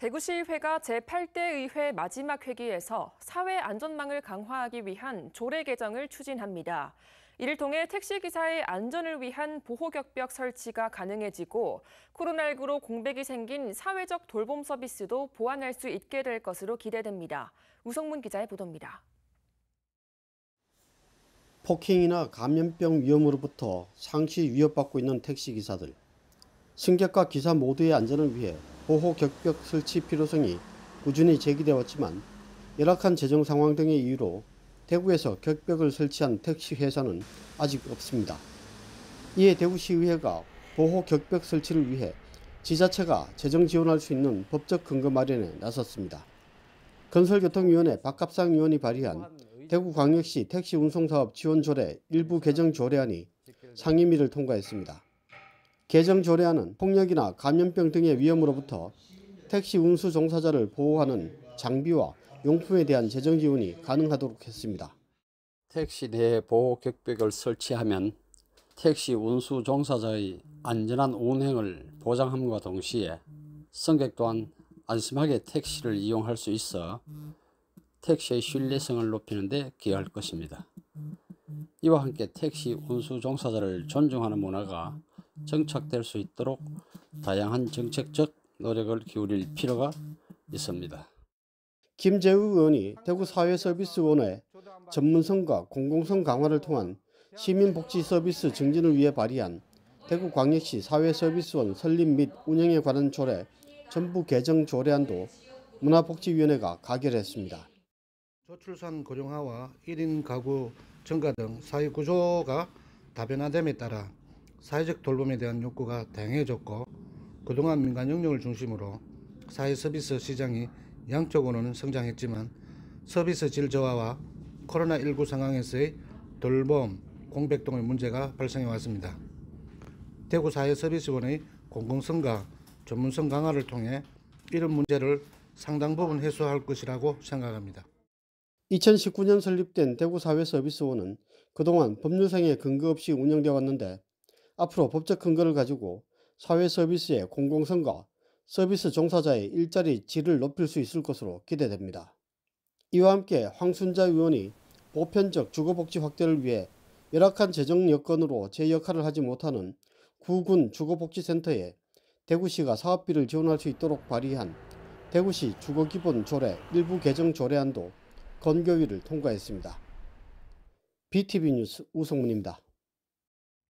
대구시의회가 제8대 의회 마지막 회기에서 사회 안전망을 강화하기 위한 조례 개정을 추진합니다. 이를 통해 택시기사의 안전을 위한 보호격벽 설치가 가능해지고 코로나19로 공백이 생긴 사회적 돌봄 서비스도 보완할 수 있게 될 것으로 기대됩니다. 우성문 기자의 보도입니다. 폭행이나 감염병 위험으로부터 상시 위협받고 있는 택시기사들. 승객과 기사 모두의 안전을 위해 보호 격벽 설치 필요성이 꾸준히 제기되어 왔지만 열악한 재정 상황 등의 이유로 대구에서 격벽을 설치한 택시 회사는 아직 없습니다. 이에 대구시의회가 보호 격벽 설치를 위해 지자체가 재정 지원할 수 있는 법적 근거 마련에 나섰습니다. 건설교통위원회 박갑상 의원이 발의한 대구광역시 택시운송사업 지원조례 일부 개정 조례안이 상임위를 통과했습니다. 개정 조례안은 폭력이나 감염병 등의 위험으로부터 택시 운수 종사자를 보호하는 장비와 용품에 대한 재정 지원이 가능하도록 했습니다. 택시 내에 보호 격벽을 설치하면 택시 운수 종사자의 안전한 운행을 보장함과 동시에 승객 또한 안심하게 택시를 이용할 수 있어 택시의 신뢰성을 높이는 데 기여할 것입니다. 이와 함께 택시 운수 종사자를 존중하는 문화가 정착될 수 있도록 다양한 정책적 노력을 기울일 필요가 있습니다. 김재우 의원이 대구사회서비스원회 전문성과 공공성 강화를 통한 시민복지 서비스 증진을 위해 발의한 대구광역시 사회서비스원 설립 및 운영에 관한 조례 전부 개정 조례안도 문화복지위원회가 가결했습니다. 저출산 고령화와 1인 가구 증가 등 사회 구조가 다변화됨에 따라 사회적 돌봄에 대한 욕구가 다양해졌고 그동안 민간 영역을 중심으로 사회 서비스 시장이 양적으로는 성장했지만 서비스 질 저하와 코로나19 상황에서의 돌봄, 공백 등의 문제가 발생해 왔습니다. 대구사회서비스원의 공공성과 전문성 강화를 통해 이런 문제를 상당 부분 해소할 것이라고 생각합니다. 2019년 설립된 대구사회서비스원은 그동안 법률상의 근거 없이 운영되어 왔는데 앞으로 법적 근거를 가지고 사회 서비스의 공공성과 서비스 종사자의 일자리 질을 높일 수 있을 것으로 기대됩니다. 이와 함께 황순자 의원이 보편적 주거복지 확대를 위해 열악한 재정 여건으로 제 역할을 하지 못하는 구군 주거복지센터에 대구시가 사업비를 지원할 수 있도록 발의한 대구시 주거기본조례 일부 개정 조례안도 건교위를 통과했습니다. BTV 뉴스 우성문입니다.